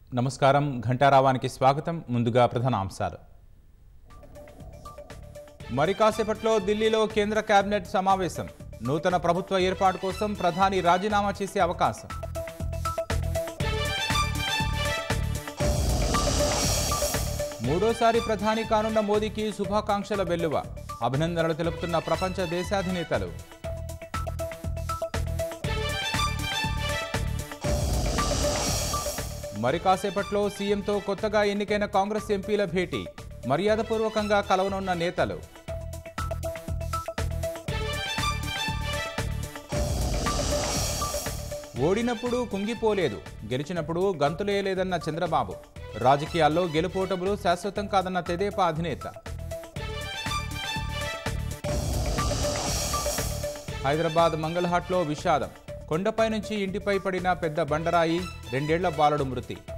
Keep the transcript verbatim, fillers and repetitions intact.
నమస్కారం ఘంటారావానికి స్వాగతం. ముందుగా ప్రధాన అంశాలు. మరి కాసేపట్లో ఢిల్లీలో కేంద్ర కేబినెట్ సమావేశం. నూతన ప్రభుత్వ ఏర్పాటు కోసం ప్రధాని రాజీనామా చేసే అవకాశం. మూడోసారి ప్రధాని కానున్న మోదీకి శుభాకాంక్షల వెల్లువ. అభినందనలు తెలుపుతున్న ప్రపంచ దేశాధినేతలు. మరి కాసేపట్లో సీఎంతో కొత్తగా ఎన్నికైన కాంగ్రెస్ ఎంపీల భేటీ. మర్యాదపూర్వకంగా కలవనున్న నేతలు. ఓడినప్పుడు కుంగిపోలేదు, గెలిచినప్పుడు గంతులేయలేదన్న చంద్రబాబు. రాజకీయాల్లో గెలుపోటములు శాశ్వతం కాదన్న తెదేపా అధినేత. హైదరాబాద్ మంగళహాట్లో విషాదం. కొండపై నుంచి ఇంటిపై పడిన పెద్ద బండరాయి, రెండేళ్ల బాలుడు మృతి.